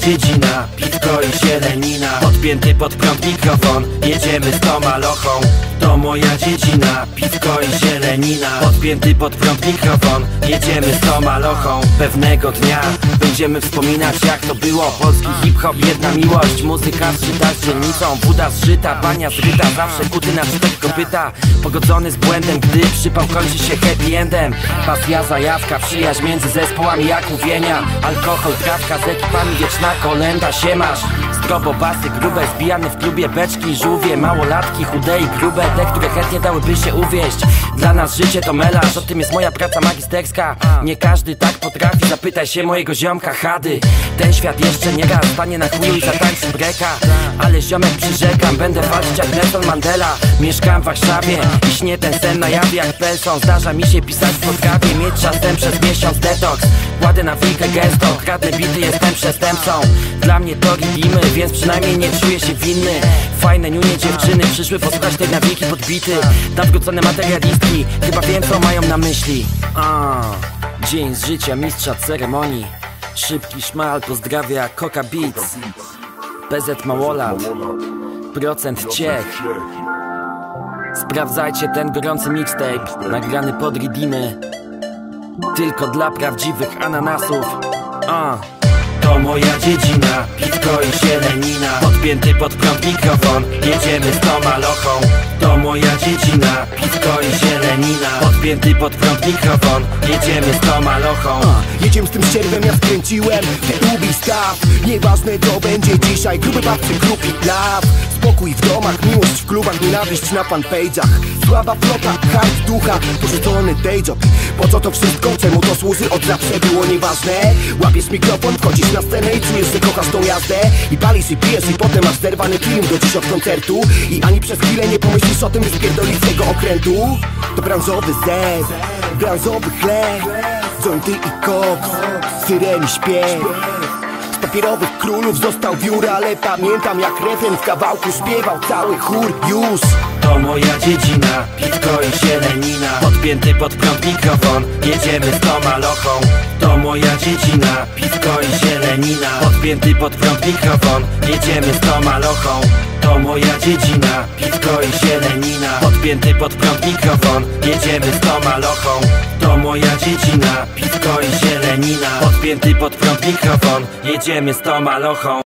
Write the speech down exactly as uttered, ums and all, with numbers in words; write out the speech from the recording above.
dziedzina, piwko i zielenina. Podpięty pod prąd mikrofon, jedziemy z tą malochą. To moja dziedzina, piwko i zielenina. Podpięty pod prąd mikrofon, jedziemy z tą malochą. Pewnego dnia będziemy wspominać, jak to było. Polski hip-hop, jedna miłość. Muzyka zżyta z dzielnicą, woda zżyta, bania zryta. Zawsze kuty na cztery kopyta, pogodzony z błędem, gdy przypał kończy się happy endem. Pasja, zajawka, przyjaźń między zespołami jak mówienia. Alkohol, trawka, z ekipami wieczna kolenda. Siemasz, zdrowo, basy grube, zbijane w klubie beczki, żółwie, małolatki, chude i grube, te, które chętnie dałyby się uwieść. Dla nas życie to melarz, o tym jest moja praca magisterska. Nie każdy tak potrafi, zapytaj się mojego ziomka Hady. Ten świat jeszcze nie raz stanie na chuju i zatańczy breka. Ale ziomek przyrzekam, będę walczyć jak Nelson Mandela. Mieszkam w Warszawie i śnię ten sen na jawie jak Pelson. Zdarza mi się pisać w podkawie, mieć czasem przez miesiąc detoks. Kładę na wilkę gęsto, kradnę bity, jestem przestępcą. Dla mnie to robimy, więc przynajmniej nie czuję się winny. Fajne niunie dziewczyny przyszły posłuchać tej nawiki podbity. Nawrócone materialistki, chyba wiem co mają na myśli. A, dzień z życia mistrza ceremonii. Szybki szmal pozdrawia Coca Beats. P Z Małolat, procent ciech. Sprawdzajcie ten gorący mixtape, nagrany pod Ridiny. Tylko dla prawdziwych ananasów. A. To moja dziedzina, piwko i zielenina. Podpięty pod prąd mikrofon, jedziemy z tą malochą. To moja dziedzina, piwko i zielenina. Podpięty pod prąd mikrofon, jedziemy z tą malochą. A, jedziemy z tym ścierwem, ja skręciłem lubi staw, nieważne co będzie dzisiaj. Gruby babcy, grubi love. Spokój w domach, miłość w klubach, nienawiść na fanpage'ach. Słaba flota, hard ducha, porzucony dayjob. Po co to wszystko? Czemu to służy? Od zawsze było nieważne. Łapiesz mikrofon, wchodzisz na scenę i czujesz, że kochasz tą jazdę. I palisz i pijesz i potem masz zerwany film do dziś od koncertu. I ani przez chwilę nie pomyślisz o tym, by spierdolić z tego okrętu. To branżowy zew, branżowy chleb, jointy i koks, syreni śpiew. Z papierowych królów został wiór, ale pamiętam jak refren w kawałku śpiewał cały chór już. To moja dziedzina, piwko i zielenina. Podpięty pod prąd mikrofon, jedziemy z tą malochą. To moja dziedzina, piwko i zielenina. Podpięty pod prąd mikrofon, jedziemy z tą malochą. To moja dziedzina, piwko i zielenina. Podpięty pod prąd mikrofon, jedziemy z tą malochą. To moja dziedzina, piwko i zielenina. Podpięty pod prąd mikrofon, jedziemy z tą malochą.